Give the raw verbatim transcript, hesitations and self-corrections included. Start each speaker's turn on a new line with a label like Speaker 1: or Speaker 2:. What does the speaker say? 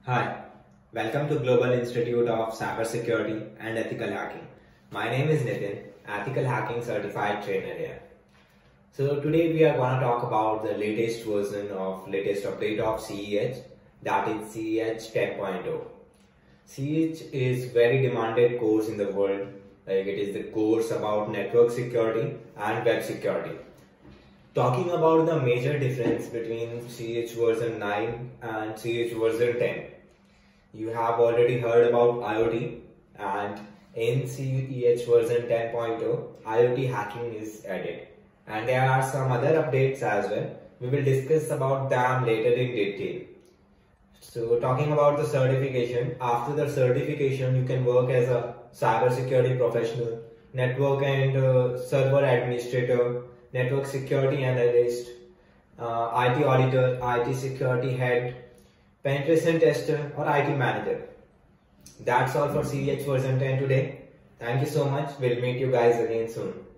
Speaker 1: Hi, welcome to Global Institute of Cybersecurity and Ethical Hacking. My name is Nitin, Ethical Hacking Certified Trainer here. So today we are going to talk about the latest version of latest update of C E H, that is C E H ten point oh. C E H is very demanded course in the world, like it is the course about network security and web security. Talking about the major difference between C E H version nine and C E H version ten. You have already heard about IoT, and in C E H version ten point oh, IoT hacking is added. And there are some other updates as well. We will discuss about them later in detail. So talking about the certification, after the certification you can work as a cybersecurity professional, network and uh, server administrator, network security analyst, uh, I T auditor, I T security head, penetration tester or I T manager. That's all for C E H version ten today. Thank you so much. We'll meet you guys again soon.